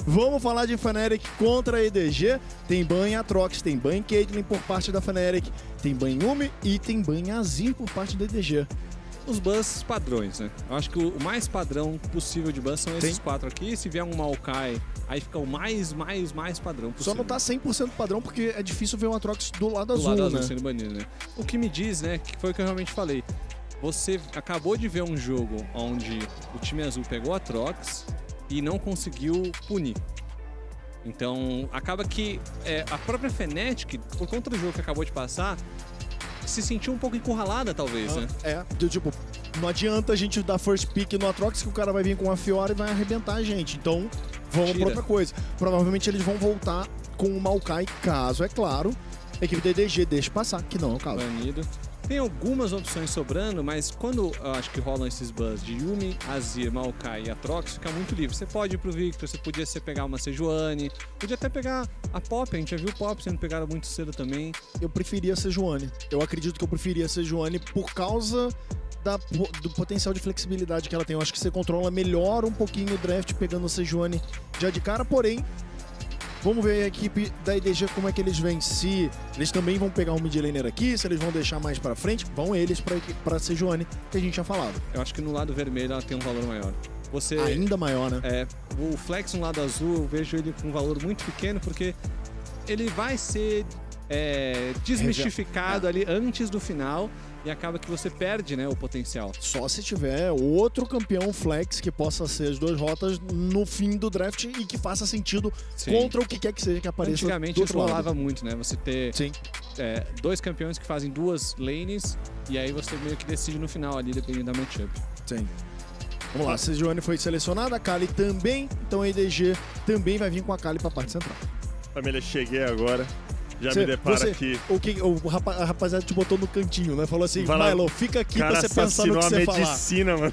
Vamos falar de Fnatic contra a EDG. Tem ban em Atrox, tem ban em Caitlyn por parte da Fnatic, tem ban em Yumi e tem ban em Azir por parte da EDG. Os bans padrões, né? Eu acho que o mais padrão possível de ban são esses 4 aqui. Se vier um Maokai, aí fica o mais padrão possível. Só não tá 100% padrão porque é difícil ver um Atrox do lado azul, lado azul né? sendo banido, né? O que me diz, né, que foi o que eu realmente falei. Você acabou de ver um jogo onde o time azul pegou a Atrox e não conseguiu punir. Então, acaba que a própria Fnatic, por conta do jogo que acabou de passar, se sentiu um pouco encurralada, talvez, né? Tipo, não adianta a gente dar first pick no Atrox que o cara vai vir com a Fiora e vai arrebentar a gente. Então, vamos pra outra coisa. Provavelmente eles vão voltar com o Maokai, caso, é claro, a equipe da EDG deixe passar, que não é o caso. Banido. Tem algumas opções sobrando, mas quando eu acho que rolam esses bans de Yumi, Azir, Maokai e Atrox, fica muito livre. Você pode ir pro Victor, você podia pegar uma Sejuani, podia até pegar a Pop, a gente já viu o Pop sendo pegada muito cedo também. Eu preferia a Sejuani. Eu acredito que eu preferia a Sejuani por causa do potencial de flexibilidade que ela tem. Eu acho que você controla melhor um pouquinho o draft pegando a Sejuani já de cara, porém, vamos ver a equipe da EDG como é que eles vêm. Se eles também vão pegar um mid laner aqui, se eles vão deixar mais pra frente, vão eles pra Sejuani, que a gente já falado. Eu acho que no lado vermelho ela tem um valor maior. Ainda maior, né? O Flex no lado azul, eu vejo ele com um valor muito pequeno, porque ele vai ser desmistificado ali antes do final e acaba que você perde, né, o potencial. Só se tiver outro campeão flex que possa ser as duas rotas no fim do draft e que faça sentido contra o que quer que seja que apareça. Antigamente isso rolava muito, né? Você ter 2 campeões que fazem 2 lanes e aí você meio que decide no final ali, dependendo da matchup. Sim. Vamos lá, a Sejuani foi selecionada, a Kali também, então a EDG também vai vir com a Kali pra parte central. Família, cheguei agora. Já me depara aqui. A rapaziada te botou no cantinho, né? Falou assim, Milo, fica aqui pra você pensar no que você falar. Medicina, mano.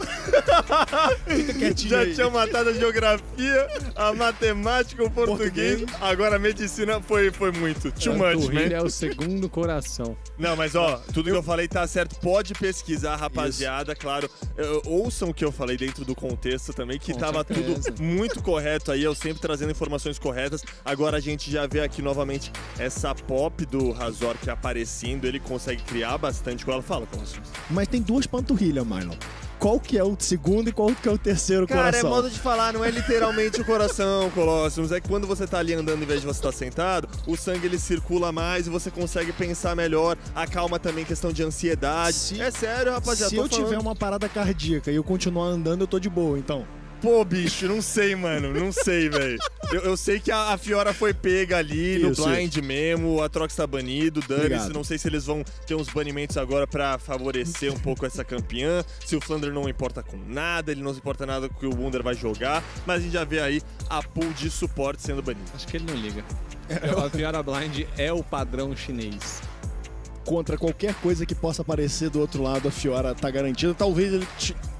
Fica quietinho. Já tinha matado a geografia, a matemática, o português. Agora a medicina foi muito. Too much, man. Ele é o segundo coração. Não, mas ó, tudo que eu falei tá certo. Pode pesquisar, rapaziada, claro. Ouçam o que eu falei dentro do contexto também, que tava tudo muito correto aí. Eu sempre trazendo informações corretas. Agora a gente já vê aqui novamente essa Pop do Razork aparecendo, ele consegue criar bastante com ela. Fala, Colossus. Mas tem 2 panturrilhas, Marlon. Qual que é o segundo e qual que é o terceiro coração? Cara, é modo de falar, não é literalmente o coração, Colossus. É que quando você tá ali andando em vez de você estar sentado, o sangue ele circula mais e você consegue pensar melhor. Acalma também questão de ansiedade. É sério, rapaziada. Se eu tiver uma parada cardíaca e eu continuar andando, eu tô de boa, então. Pô, bicho, não sei, mano. Não sei, velho. Eu sei que a Fiora foi pega ali no blind mesmo, a Atrox tá banido, dane-se. Não sei se eles vão ter uns banimentos agora pra favorecer um pouco essa campeã. Se o Flander não importa com nada, ele não se importa nada com o que o Wunder vai jogar. Mas a gente já vê aí a pool de suporte sendo banido. Acho que ele não liga. A Fiora Blind é o padrão chinês. Contra qualquer coisa que possa aparecer do outro lado, a Fiora tá garantida. Talvez ele...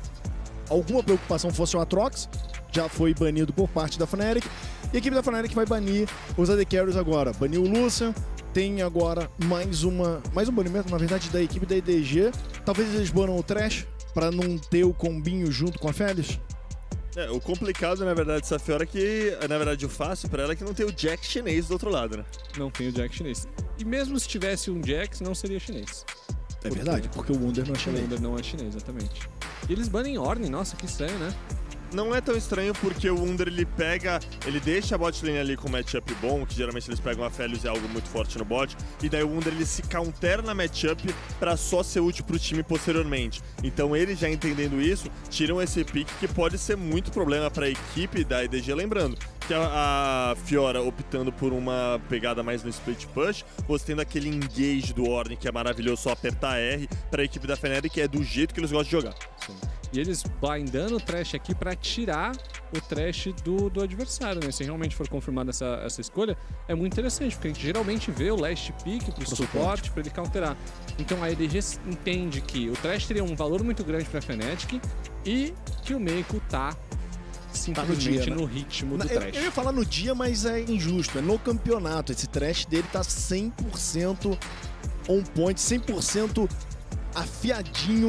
alguma preocupação fosse o Atrox, já foi banido por parte da Fnatic. E a equipe da Fnatic vai banir os AD Carries agora. Baniu o Lucian, tem agora mais um banimento, na verdade, da equipe da EDG. Talvez eles banam o Thresh, pra não ter o combinho junto com a Félix. O complicado, na verdade, dessa Fiora é que, na verdade, o fácil pra ela é que não tem o Jack chinês do outro lado, né? Não tem o Jack chinês. E mesmo se tivesse um Jax, não seria chinês. É verdade, porque o Wunder não é chinês. O Wunder não é chinês, exatamente. E eles banem Ornn, nossa, que estranho, né? Não é tão estranho porque o Wunder ele deixa a bot lane ali com matchup bom, que geralmente eles pegam a Felios e é algo muito forte no bot, e daí o Wunder ele se counter na matchup pra só ser útil pro time posteriormente. Então eles já entendendo isso, tiram esse pick que pode ser muito problema pra equipe da EDG, lembrando que a Fiora optando por uma pegada mais no split push, você tendo aquele engage do Ornn que é maravilhoso, só apertar R pra equipe da Fnatic, que é do jeito que eles gostam de jogar. Sim. E eles blindando o Thresh aqui pra tirar o Thresh do adversário, né? Se realmente for confirmada essa escolha, é muito interessante, porque a gente geralmente vê o last pick pro suporte, pra ele counterar. Então a EDG entende que o Thresh teria um valor muito grande pra Fnatic e que o Meiko tá simplesmente no ritmo do Thresh. Eu ia falar no dia, mas é injusto. É no campeonato. Esse Thresh dele tá 100% on point, 100% afiadinho.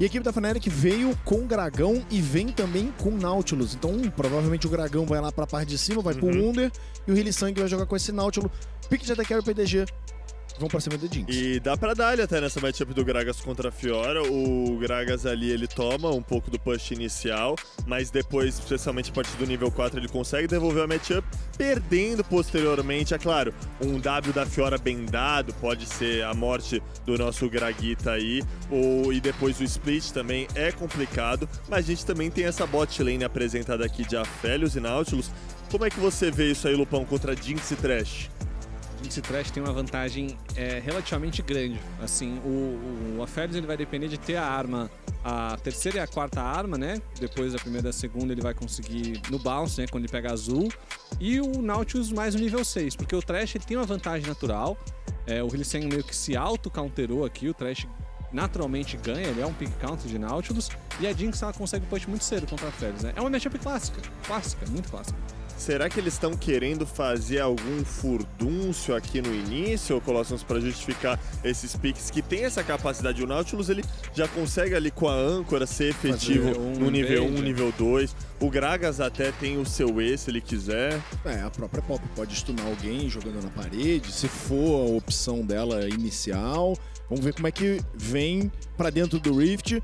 E a equipe da Fnatic veio com Dragão e vem também com Nautilus. Então, provavelmente o Dragão vai lá pra parte de cima, vai pro Wunder, e o Hylissang vai jogar com esse Nautilus. Pique de AD Carry PDG. Vão pra cima do Jinx. E dá pra dar ele até nessa matchup do Gragas contra a Fiora. O Gragas ali, ele toma um pouco do push inicial, mas depois, especialmente a partir do nível 4, ele consegue devolver a matchup, perdendo posteriormente. É claro, um W da Fiora bem dado pode ser a morte do nosso Graguita aí, e depois o split também é complicado, mas a gente também tem essa bot lane apresentada aqui de Aphelios e Nautilus. Como é que você vê isso aí, Lupão, contra Jinx e Thresh? Jinx e Thresh tem uma vantagem relativamente grande. Assim, o Aphelios ele vai depender de ter a arma, a terceira e a quarta arma, né? Depois da primeira e da segunda ele vai conseguir no bounce, né? Quando ele pega azul. E o Nautilus mais no nível 6, porque o Thresh ele tem uma vantagem natural. O Hylissang meio que se auto-counterou aqui, o Thresh naturalmente ganha, ele é um pick counter de Nautilus. E a Jinx ela consegue push muito cedo contra a Aphelios, né? É uma matchup clássica, muito clássica. Será que eles estão querendo fazer algum furdúncio aqui no início, ou Colossus, para justificar esses picks que tem essa capacidade? O Nautilus ele já consegue ali com a âncora ser efetivo no nível 1, nível 2. O Gragas até tem o seu E se ele quiser. A própria Pop pode stunar alguém jogando na parede, se for a opção dela inicial. Vamos ver como é que vem pra dentro do Rift.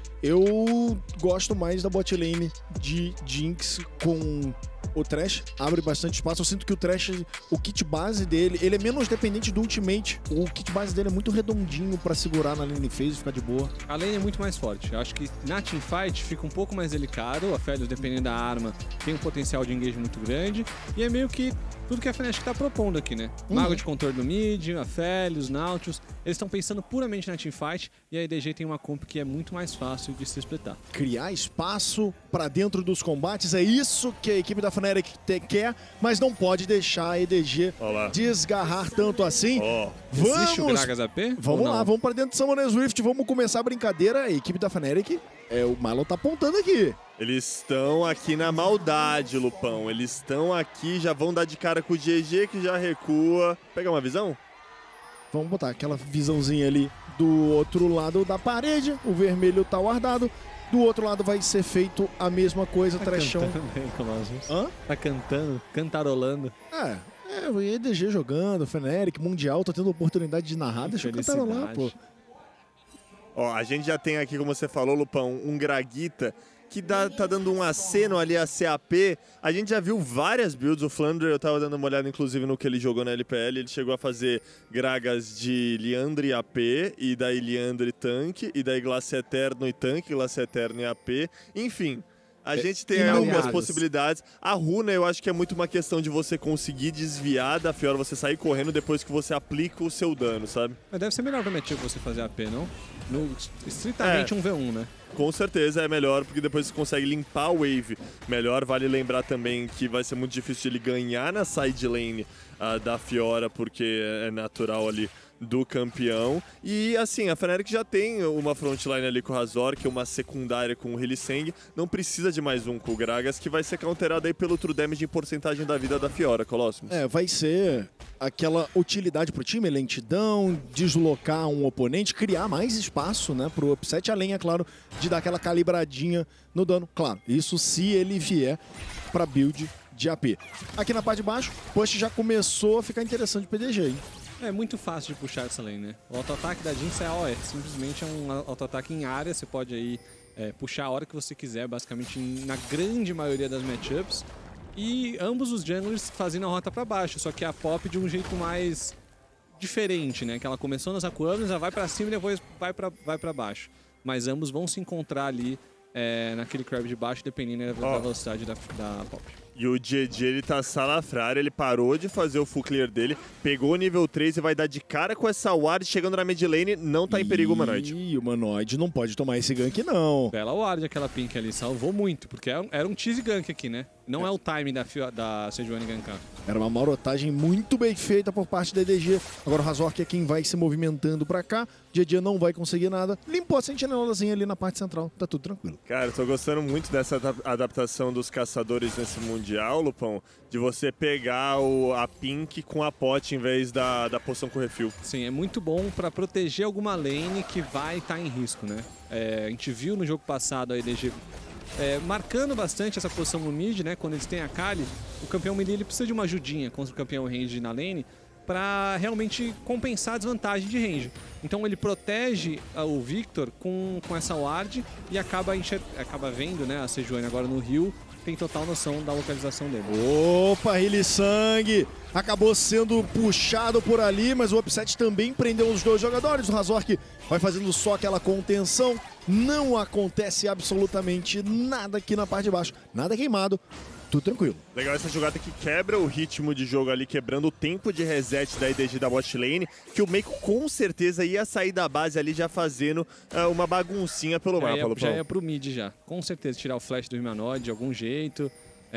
Eu gosto mais da bot lane de Jinx com o Thresh, abre bastante espaço. Eu sinto que o Thresh, o kit base dele, ele é menos dependente do ultimate. O kit base dele é muito redondinho pra segurar na lane phase e ficar de boa. A lane é muito mais forte. Eu acho que na teamfight fica um pouco mais delicado. A Aphelios, dependendo da arma, tem um potencial de engage muito grande. E é meio que tudo que a Fnatic tá propondo aqui, né? Mago de contorno mid, Aphelios, Nautilus. Eles estão pensando puramente na teamfight. E a EDG tem uma comp que é muito mais fácil de se splitar. Criar espaço pra dentro dos combates, é isso que a equipe da Fnatic quer, mas não pode deixar a EDG desgarrar tanto assim. Existe o Gragas AP? Vamos lá, vamos pra dentro do Summoner's Rift, vamos começar a brincadeira. A equipe da Fnatic, o Marlon tá apontando aqui. Eles estão aqui na maldade, Lupão. Eles estão aqui, já vão dar de cara com o GG, que já recua. Pegar uma visão? Vamos botar aquela visãozinha ali do outro lado da parede. O vermelho tá guardado. Do outro lado vai ser feito a mesma coisa, Trechão. Tá cantando, cantarolando. O EDG jogando, Fnatic, Mundial, tô tendo oportunidade de narrar. Deixa eu cantarolar, pô. Ó, a gente já tem aqui, como você falou, Lupão, um Graguita que tá dando um aceno ali a CAP. A gente já viu várias builds. O Flandre, eu tava dando uma olhada, inclusive, no que ele jogou na LPL. Ele chegou a fazer Gragas de Liandry AP, e daí Liandry tanque, e daí Glace Eterno e tanque, Glace Eterno e AP. Enfim, a gente tem algumas possibilidades. A runa, eu acho que é muito uma questão de você conseguir desviar da Fiora, você sair correndo depois que você aplica o seu dano, sabe? Mas deve ser melhor pra matchup você fazer AP, não? Estritamente 1v1, né? Com certeza é melhor, porque depois você consegue limpar o wave melhor. Vale lembrar também que vai ser muito difícil ele ganhar na side lane da Fiora, porque é natural ali do campeão. E assim, a Fnatic já tem uma frontline ali com o Razor, que é uma secundária com o Hylissang. Não precisa de mais um com o Gragas, que vai ser counterado aí pelo true damage em porcentagem da vida da Fiora, Colossus. Vai ser aquela utilidade pro time, lentidão, deslocar um oponente, criar mais espaço, né, pro upset, além, é claro, de dar aquela calibradinha no dano. Claro, isso se ele vier pra build de AP. Aqui na parte de baixo, o push já começou a ficar interessante pro PDG, hein? É muito fácil de puxar essa lane, né? O auto-ataque da Jinx é AOE, simplesmente é um auto-ataque em área, você pode aí puxar a hora que você quiser, basicamente na grande maioria das matchups. E ambos os junglers fazendo a rota pra baixo, só que a Pop de um jeito mais diferente, né? Que ela começou nas Aquamas, ela vai pra cima e depois vai pra baixo. Mas ambos vão se encontrar ali naquele crab de baixo, dependendo da velocidade da Pop. E o GG, ele tá salafrário, ele parou de fazer o full clear dele, pegou o nível 3 e vai dar de cara com essa ward, chegando na mid lane, não tá em perigo o Humanoid. Ih, o Humanoid não pode tomar esse gank, não. Bela ward aquela pink ali, salvou muito, porque era um cheese gank aqui, né? Não é o time da Sejuani gankar. Era uma marotagem muito bem feita por parte da EDG. Agora o Razork é quem vai se movimentando pra cá. GG não vai conseguir nada. Limpou a sentinelazinha ali na parte central. Tá tudo tranquilo. Cara, eu tô gostando muito dessa adaptação dos caçadores nesse Mundial, Lupão. De você pegar a Pink com a Pot em vez da poção com refil. Sim, é muito bom pra proteger alguma lane que vai estar em risco, né? A gente viu no jogo passado a EDG marcando bastante essa posição no mid, né? Quando eles têm a Kali, o campeão melee ele precisa de uma ajudinha contra o campeão range na lane para realmente compensar a desvantagem de range. Então ele protege o Victor com essa ward e acaba vendo, né, a Sejuani agora no rio, tem total noção da localização dele. Opa, Hylissang acabou sendo puxado por ali, mas o Upset também prendeu os dois jogadores. O Razork vai fazendo só aquela contenção. Não acontece absolutamente nada aqui na parte de baixo. Nada queimado. Tudo tranquilo. Legal essa jogada que quebra o ritmo de jogo ali, quebrando o tempo de reset da EDG da bot lane, que o Meiko com certeza ia sair da base ali já fazendo uma baguncinha pelo mapa, Lupão. Já ia pro mid já, com certeza, tirar o flash do Humanoid de algum jeito.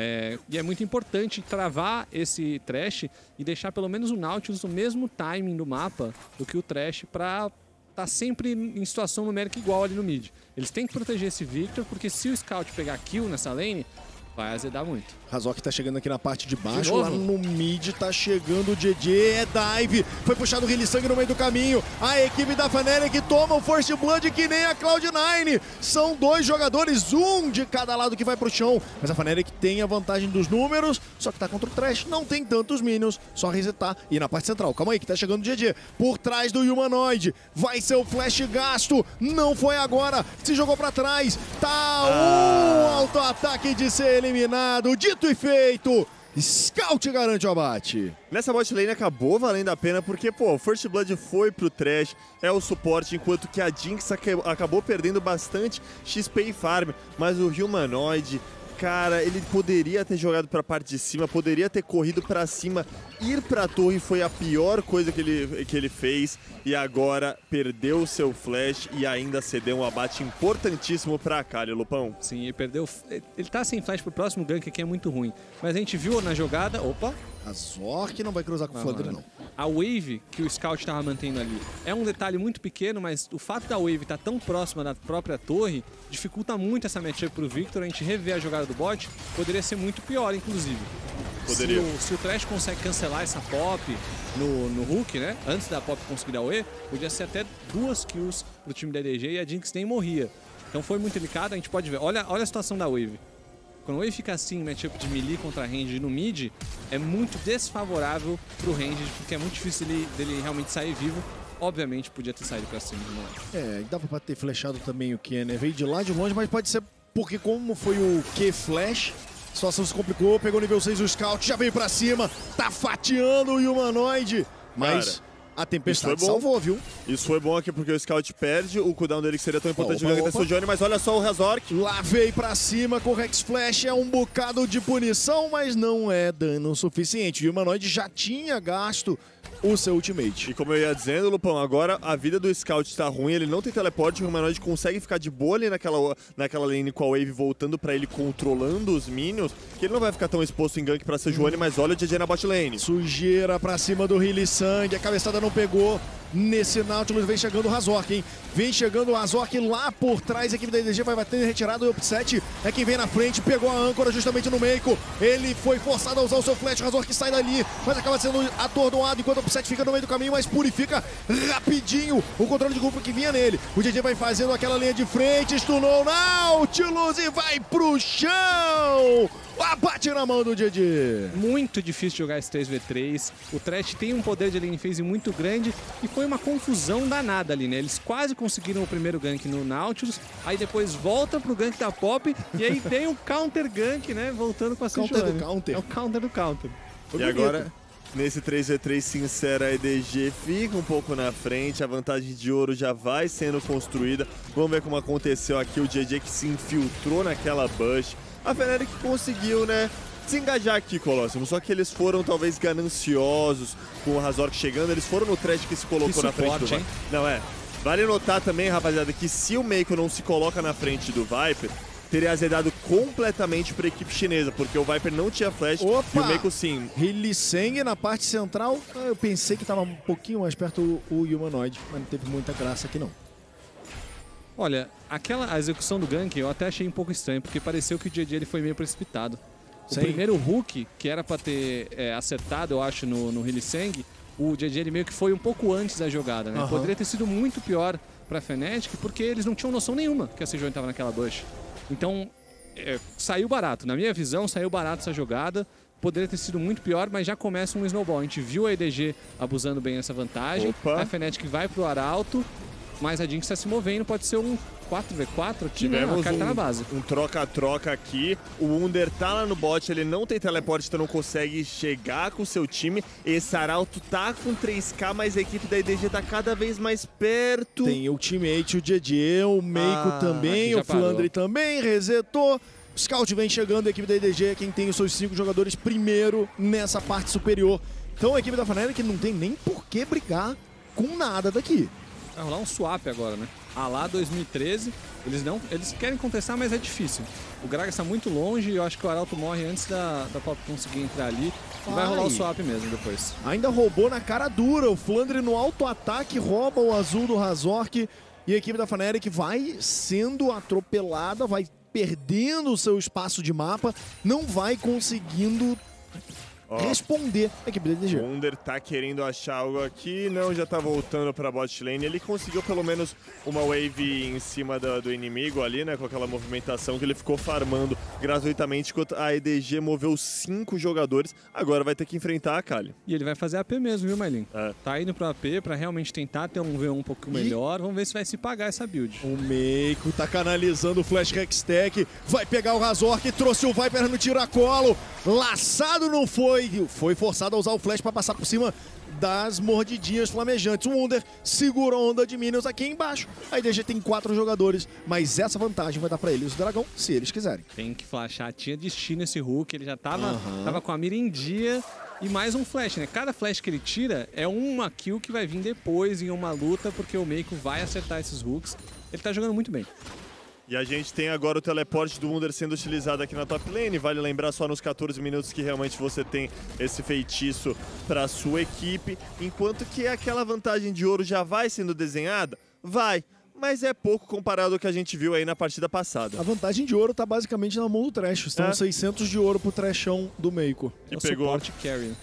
E é muito importante travar esse Thresh e deixar pelo menos o Nautilus no mesmo timing do mapa do que o Thresh pra tá sempre em situação numérica igual ali no mid. Eles têm que proteger esse Victor, porque se o Scout pegar kill nessa lane, vai azedar muito. Razork tá chegando aqui na parte de baixo, lá no mid tá chegando o GG, dive, foi puxado o Hylissang no meio do caminho, a equipe da Fnatic toma o First Blood que nem a Cloud9, são dois jogadores, um de cada lado que vai pro chão, mas a Fnatic tem a vantagem dos números, só que tá contra o Thresh, não tem tantos minions, só resetar e ir na parte central, calma aí que tá chegando o GG, por trás do Humanoid, vai ser o flash gasto, não foi agora, se jogou pra trás, tá um auto-ataque de ser eliminado, dito e feito, Scout garante o abate. Nessa bot lane acabou valendo a pena porque, pô, o First Blood foi pro Thresh, é o suporte, enquanto que a Jinx acabou perdendo bastante XP e farm, mas o Humanoid, cara, ele poderia ter jogado pra parte de cima, poderia ter corrido pra cima, ir pra torre foi a pior coisa que ele fez e agora perdeu o seu flash e ainda cedeu um abate importantíssimo pra Kali, Lupão. Sim, ele perdeu. Ele tá sem flash pro próximo gank aqui, é muito ruim. Mas a gente viu na jogada. Opa! Razork não vai cruzar com o Flutter, não. A wave que o Scout tava mantendo ali é um detalhe muito pequeno, mas o fato da wave estar tão próxima da própria torre dificulta muito essa matchup pro Victor. A gente rever a jogada do bot poderia ser muito pior, inclusive. Poderia. Se o Thresh consegue cancelar essa pop no hook, né? Antes da pop conseguir dar o E, podia ser até 2 kills pro time da EDG e a Jinx nem morria. Então foi muito delicado, a gente pode ver. Olha a situação da wave. Quando o wave fica assim, matchup de melee contra range no mid, é muito desfavorável pro range, porque é muito difícil dele realmente sair vivo. Obviamente podia ter saído pra cima de novo. Dava pra ter flechado também o Q, né? Veio de lá de longe, mas pode ser porque como foi o Q flash, a situação se complicou, pegou nível 6 o Scout, já veio pra cima, tá fatiando o Humanoid, mas cara, a tempestade salvou, viu? Isso foi bom aqui porque o Scout perde o cooldown dele que seria tão importante no gank da Sejuani, mas olha só o Razork. Lá veio pra cima com o Rex Flash, é um bocado de punição, mas não é dano suficiente. O Humanoid já tinha gasto o seu ultimate. E como eu ia dizendo, Lupão, agora a vida do Scout está ruim, ele não tem teleporte, o Humanoid consegue ficar de boa ali naquela lane com a wave voltando pra ele, controlando os minions, que ele não vai ficar tão exposto em gank pra Sejuani, mas olha o GG na bot lane. Sujeira pra cima do Hylissang, a cabeçada não pegou. Nesse Nautilus vem chegando o Razork, hein? Vem chegando o Razork lá por trás, a equipe da EDG vai batendo retirado, o Upset é quem vem na frente, pegou a âncora justamente no Meiko, ele foi forçado a usar o seu flash, o Razork sai dali, mas acaba sendo atordoado enquanto o Upset fica no meio do caminho, mas purifica rapidinho o controle de grupo que vinha nele. O GG vai fazendo aquela linha de frente, stunou o Nautilus e vai pro chão! Abate na mão do GG. Muito difícil jogar esse 3v3. O Thresh tem um poder de lane phase muito grande e foi uma confusão danada ali, né? Eles quase conseguiram o primeiro gank no Nautilus, aí depois volta pro gank da Pop e aí tem o counter gank, né? Voltando com a counter do counter. É o counter do counter. E agora, nesse 3v3 sincero, a EDG fica um pouco na frente, a vantagem de ouro já vai sendo construída. Vamos ver como aconteceu aqui, o GG que se infiltrou naquela bush. A Fnatic conseguiu, né, desengajar aqui, Colossus, só que eles foram talvez gananciosos com o Razork chegando, eles foram no Thresh que se colocou na frente do Viper. Não, vale notar também, rapaziada, que se o Meiko não se coloca na frente do Viper, teria azedado completamente para a equipe chinesa, porque o Viper não tinha flash e o Meiko sim. Lee Seng na parte central, eu pensei que estava um pouquinho mais perto o humanoide, mas não teve muita graça aqui não. Olha, a execução do gank eu até achei um pouco estranho, porque pareceu que o JJ ele foi meio precipitado. O primeiro hook, que era pra ter acertado, eu acho, no Lee Seng, o JJ ele meio que foi um pouco antes da jogada, né? Poderia ter sido muito pior pra Fnatic, porque eles não tinham noção nenhuma que a Sejuani estava naquela bush. Então, saiu barato. Na minha visão, saiu barato essa jogada. Poderia ter sido muito pior, mas já começa um snowball. A gente viu a EDG abusando bem essa vantagem. A Fnatic vai pro Arauto, mas a Jinx está se movendo. Pode ser um 4v4 aqui, né? A carta na base. Um troca-troca aqui. O Wunder tá lá no bot, ele não tem teleporte, então não consegue chegar com o seu time. Esse Arauto tá com 3k, mas a equipe da EDG tá cada vez mais perto. Tem o teammate, o GG, o Meiko também, o Flandre também, resetou. O Scout vem chegando, a equipe da EDG é quem tem os seus 5 jogadores primeiro nessa parte superior. Então a equipe da Fnatic não tem nem por que brigar com nada daqui. Vai rolar um swap agora, né? Lá 2013, eles querem contestar, mas é difícil. O Gragas está muito longe e eu acho que o Arauto morre antes da Pop conseguir entrar ali. E vai rolar o swap mesmo depois. Ainda roubou na cara dura, o Flandre no auto-ataque rouba o azul do Razork e a equipe da Fnatic vai sendo atropelada, vai perdendo o seu espaço de mapa, não vai conseguindo responder a equipe da EDG. O Wunder tá querendo achar algo aqui, não, já tá voltando pra bot lane. Ele conseguiu pelo menos uma wave em cima do inimigo ali, né, com aquela movimentação que ele ficou farmando gratuitamente, enquanto a EDG moveu 5 jogadores. Agora vai ter que enfrentar a Kali. E ele vai fazer AP mesmo, viu, Mailin? Tá indo pro AP pra realmente tentar ter um V1 um pouco melhor. Vamos ver se vai se pagar essa build. O Meiko tá canalizando o Flash Hextech, vai pegar o Razork, trouxe o Viper no tiracolo. Laçado não foi. Foi forçado a usar o flash para passar por cima das mordidinhas flamejantes. O Wunder segura a onda de minions aqui embaixo. A EDG tem 4 jogadores, mas essa vantagem vai dar para eles o dragão, se eles quiserem. Tem que flashar, tinha destino esse Hulk, ele já tava com a mira em dia. E mais um flash, né? Cada flash que ele tira é uma kill que vai vir depois em uma luta, porque o Meiko vai acertar esses hooks. Ele tá jogando muito bem. E a gente tem agora o teleporte do Wunder sendo utilizado aqui na top lane. Vale lembrar só nos 14 minutos que realmente você tem esse feitiço para sua equipe. Enquanto que aquela vantagem de ouro já vai sendo desenhada? Vai. Mas é pouco comparado ao que a gente viu aí na partida passada. A vantagem de ouro tá basicamente na mão do Thresh. Estão 600 de ouro pro Trashão do Meiko. E pegou o suporte carry.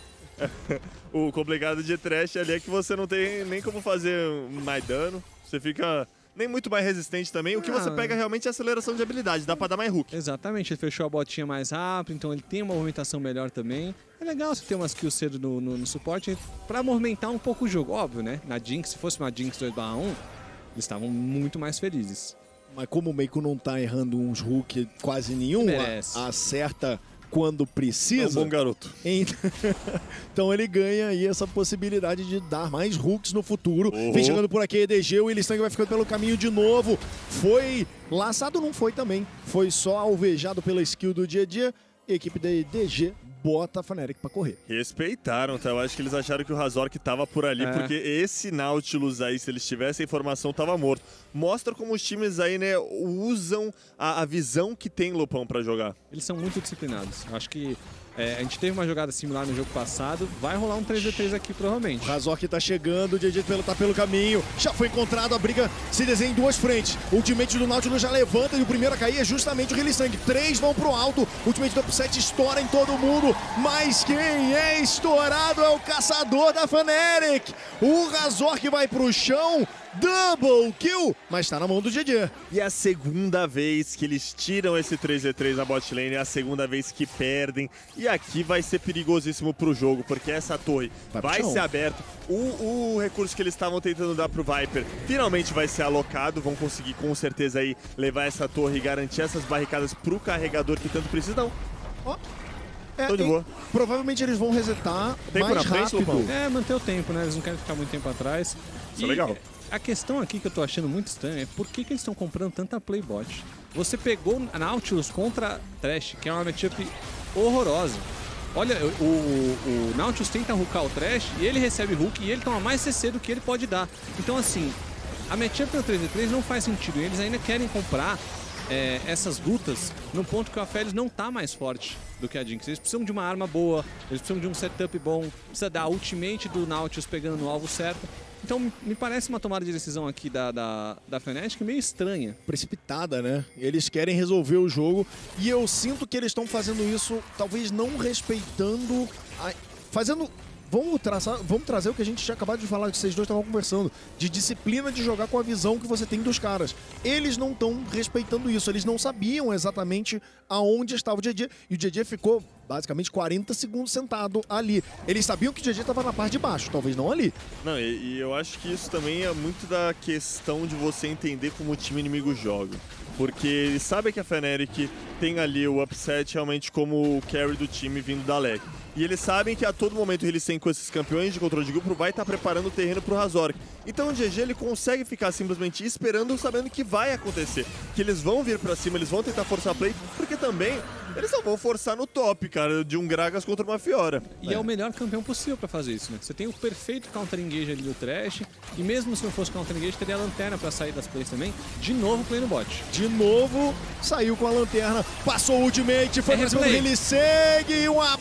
O complicado de Thresh ali é que você não tem nem como fazer mais dano. Você fica nem muito mais resistente também. O que você pega realmente é aceleração de habilidade, dá pra dar mais hook. Exatamente, ele fechou a botinha mais rápido, então ele tem uma movimentação melhor também. É legal você ter umas kills cedo no suporte pra movimentar um pouco o jogo. Óbvio, né? Na Jinx, se fosse uma Jinx 2/1, eles estavam muito mais felizes. Mas como o Meiko não tá errando uns hook quase nenhum, acerta quando precisa. É um bom garoto. Então ele ganha aí essa possibilidade de dar mais hooks no futuro. Vem chegando por aqui a EDG, o Ilistang vai ficando pelo caminho de novo. Foi laçado, não foi também. Foi só alvejado pela skill do GG. A equipe da EDG bota a Fnatic pra correr. Respeitaram, tá? Eu acho que eles acharam que o Razork tava por ali, porque esse Nautilus aí, se eles tivessem a informação, tava morto. Mostra como os times aí, né, usam a visão que tem, Lupão, pra jogar. Eles são muito disciplinados. Eu acho que a gente teve uma jogada similar no jogo passado. Vai rolar um 3v3 aqui, provavelmente. O Razork tá chegando, o GG tá pelo caminho. Já foi encontrado, a briga se desenha em 2 frentes. O ultimate do Nautilus já levanta e o primeiro a cair é justamente o Hylissang. 3 vão pro alto. O ultimate do upset estoura em todo mundo. Mas quem é estourado é o caçador da Fnatic. O Razork vai pro chão. Double kill, mas tá na mão do GG. E é a segunda vez que eles tiram esse 3v3 na bot lane, é a segunda vez que perdem. E aqui vai ser perigosíssimo pro jogo, porque essa torre vai ser aberta. O recurso que eles estavam tentando dar pro Viper finalmente vai ser alocado. Vão conseguir com certeza aí levar essa torre e garantir essas barricadas pro carregador que tanto precisa. Não. Tô de boa. Provavelmente eles vão resetar tempo mais rápido. Manter o tempo, né? Eles não querem ficar muito tempo atrás. Isso é legal. A questão aqui que eu tô achando muito estranha é por que eles estão comprando tanta playbot. Você pegou a Nautilus contra Thresh, que é uma matchup horrorosa. Olha, o Nautilus tenta hoocar o Thresh e ele recebe hook e ele toma mais CC do que ele pode dar. Então assim, a matchup no 3v3 não faz sentido. E eles ainda querem comprar essas lutas no ponto que o Aphelios não tá mais forte do que a Jinx. Eles precisam de uma arma boa, eles precisam de um setup bom, precisa da ultimate do Nautilus pegando no alvo certo. Então me parece uma tomada de decisão aqui da Fnatic meio estranha. Precipitada, né? Eles querem resolver o jogo e eu sinto que eles estão fazendo isso, talvez não respeitando, Vamos trazer o que a gente tinha acabado de falar, que vocês dois estavam conversando, de disciplina de jogar com a visão que você tem dos caras. Eles não estão respeitando isso, eles não sabiam exatamente aonde estava o GG, e o GG ficou basicamente 40 segundos sentado ali. Eles sabiam que o GG estava na parte de baixo, talvez não ali. Não, e eu acho que isso também é muito da questão de você entender como o time inimigo joga. Porque eles sabem que a Fnatic tem ali o upset realmente como o carry do time vindo da LEC. E eles sabem que a todo momento eles têm com esses campeões de controle de grupo vai estar preparando o terreno pro Razork. Então o GG ele consegue ficar simplesmente esperando, sabendo que vai acontecer. Que eles vão vir pra cima, eles vão tentar forçar a play, porque também eles não vão forçar no top, cara, de um Gragas contra uma Fiora. E é o melhor campeão possível pra fazer isso, né? Você tem o perfeito counter engage ali do Thresh, e mesmo se não fosse counter engage, teria a lanterna pra sair das plays também. De novo play no bot. De novo, saiu com a lanterna, passou o ultimate, foi pra cima do Hylissang, um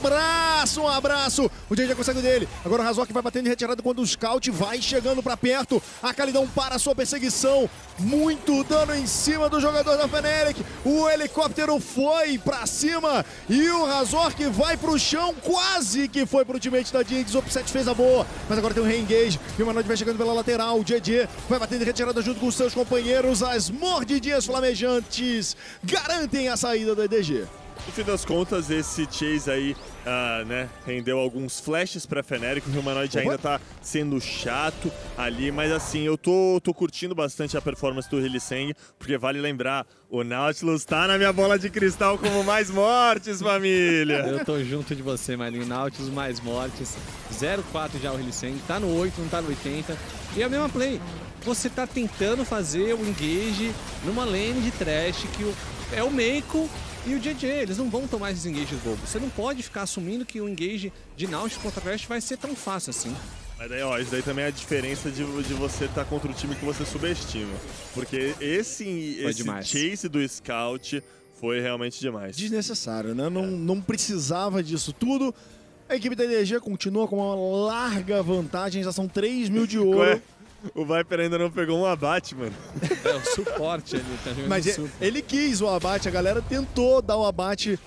abraço! O GG consegue dele. Agora o Razork vai batendo de retirada quando o Scout vai chegando pra perto. A Kalidão para a sua perseguição. Muito dano em cima do jogador da Fnatic. O helicóptero foi pra cima e o Razork vai pro chão. Quase que foi pro ultimate da Jinx. O Upset fez a boa, mas agora tem um re-engage. E o Manoid vai chegando pela lateral. O GG vai batendo de retirada junto com os seus companheiros. As mordidinhas flamejantes garantem a saída do EDG. No fim das contas, esse chase aí, né, rendeu alguns flashes pra Fnatic. O Humanoid ainda tá sendo chato ali, mas assim, eu tô curtindo bastante a performance do Hylissang, porque vale lembrar, o Nautilus tá na minha bola de cristal como mais mortes, família! Eu tô junto de você, Marinho. Nautilus mais mortes, 0-4 já o Hylissang, tá no 8, não tá no 80. E a mesma play, você tá tentando fazer o engage numa lane de trash que é o Meiko e o GG, eles não vão tomar esses engages bobos. Você não pode ficar assumindo que o engage de Nautilus contra Crash vai ser tão fácil assim. Mas daí, ó, isso daí também é a diferença de você estar contra o time que você subestima. Porque esse chase do Scout foi realmente demais. Desnecessário, né? Não precisava disso tudo. A equipe da EDG continua com uma larga vantagem, já são 3 mil de ouro. Ué? O Viper ainda não pegou um abate, mano. É o suporte ali, tá jogando. Mas ele quis o abate, a galera tentou dar o abate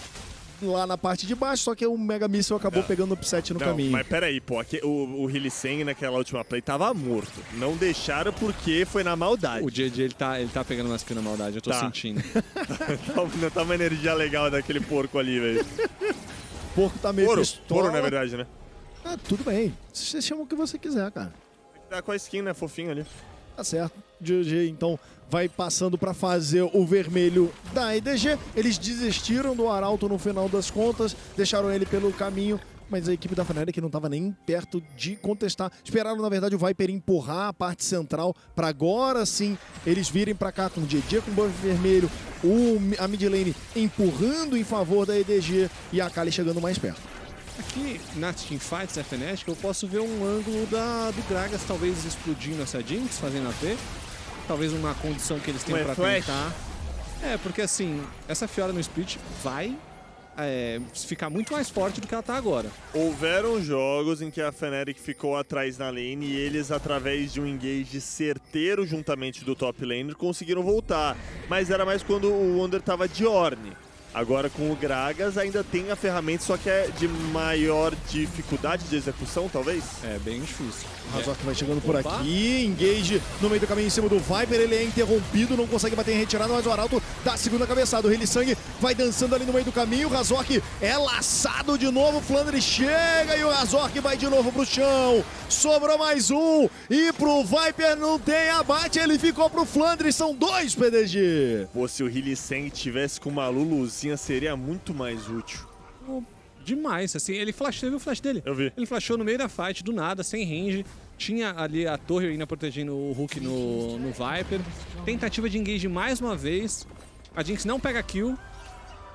lá na parte de baixo, só que o Mega Missile acabou pegando o upset no caminho. Mas peraí, pô, o Hylissang naquela última play tava morto. Não deixaram porque foi na maldade. O GG ele tá pegando umas kills na maldade, eu tô sentindo. Não tá uma energia legal daquele porco ali, velho. O porco tá meio pistola. Porco, na verdade, né? Ah, tudo bem. Você chama o que você quiser, cara. Tá com a skin, né? Fofinho ali. Tá certo. GG, então, vai passando para fazer o vermelho da EDG. Eles desistiram do Arauto no final das contas, deixaram ele pelo caminho, mas a equipe da Fnatic não estava nem perto de contestar. Esperaram, na verdade, o Viper empurrar a parte central para agora sim eles virem para cá com o GG com buff vermelho, a mid lane empurrando em favor da EDG e a Kali chegando mais perto. Aqui nas teamfights da Fnatic eu posso ver um ângulo do Gragas talvez explodindo essa Jinx, fazendo AP. Talvez uma condição que eles tenham pra tentar. Porque assim, essa Fiora no split vai ficar muito mais forte do que ela tá agora. Houveram jogos em que a Fnatic ficou atrás na lane e eles, através de um engage certeiro juntamente do top laner, conseguiram voltar. Mas era mais quando o Wunder tava de Ornn. Agora com o Gragas ainda tem a ferramenta, só que é de maior dificuldade de execução, talvez? É bem difícil. O Razork vai chegando por aqui, engage no meio do caminho em cima do Viper, ele é interrompido, não consegue bater em retirada, mas o Arauto dá a segunda cabeçada. O Hylissang vai dançando ali no meio do caminho, o Razork é laçado de novo, o Flandre chega e o Razork vai de novo pro chão. Sobrou mais um e pro Viper não tem abate, ele ficou pro Flandre, são 2 PDG. Pô, se o Hylissang tivesse com uma Luluzinha seria muito mais útil. Demais, assim, ele flashou, você viu o flash dele? Eu vi. Ele flashou no meio da fight, do nada, sem range. Tinha ali a torre ainda protegendo o Hulk no Viper. Tentativa de engage mais uma vez. A Jinx não pega kill.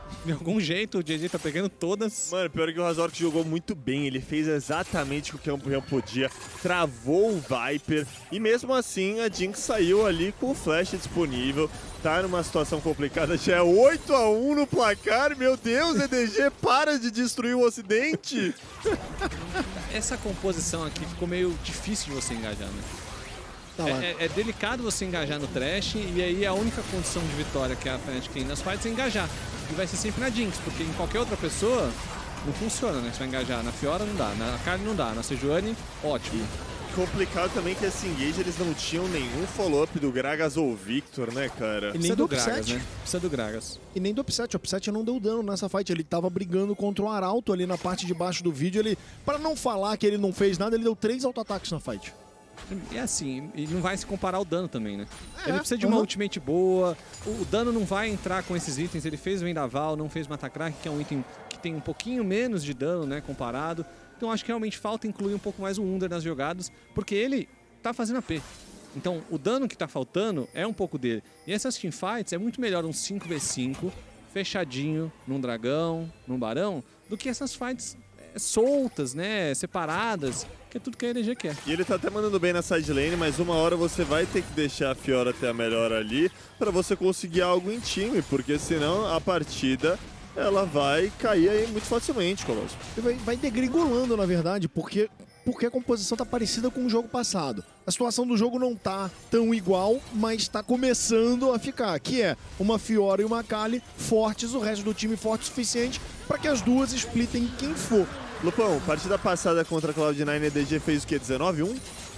De algum jeito, o GG tá pegando todas. Mano, pior que o Razork jogou muito bem, ele fez exatamente o que o campeão podia, travou o Viper, e mesmo assim a Jinx saiu ali com o flash disponível, tá numa situação complicada, já é 8-1 no placar, meu Deus, EDG, para de destruir o Ocidente! Essa composição aqui ficou meio difícil de você engajar, né? Tá lá. É delicado você engajar no Thresh, e aí a única condição de vitória que a Fnatic tem nas fights é engajar. E vai ser sempre na Jinx, porque em qualquer outra pessoa não funciona, né? Você vai engajar na Fiora não dá, na Akali não dá, na Sejuani, ótimo. Complicado também que esse engage eles não tinham nenhum follow-up do Gragas ou Victor, né, cara? E nem Precisa do do Gragas, upset. né? Precisa do Gragas. E nem do Upset. O Upset não deu dano nessa fight. Ele tava brigando contra o Arauto ali na parte de baixo do vídeo. Ele, para não falar que ele não fez nada, ele deu 3 auto-ataques na fight. E assim, e não vai se comparar ao dano também, né? Ele precisa de uhum. uma ultimate boa, o dano não vai entrar com esses itens, ele fez o Vendaval, não fez Matacrack, que é um item que tem um pouquinho menos de dano, né, comparado. Então acho que realmente falta incluir um pouco mais o Wunder nas jogadas, porque ele tá fazendo AP. Então o dano que tá faltando é um pouco dele. E essas teamfights é muito melhor um 5v5, fechadinho, num dragão, num barão, do que essas fights soltas, né, separadas, que é tudo que a EDG quer. E ele tá até mandando bem na side lane, mas uma hora você vai ter que deixar a Fiora ter a melhor ali pra você conseguir algo em time, porque senão a partida ela vai cair aí muito facilmente, Colosso. Vai degringolando, na verdade, porque a composição tá parecida com o jogo passado. A situação do jogo não tá tão igual, mas tá começando a ficar, que é uma Fiora e uma Akali fortes, o resto do time forte o suficiente para que as duas splitem quem for. Lupão, partida passada contra a Cloud9, a EDG fez o quê? 19-1?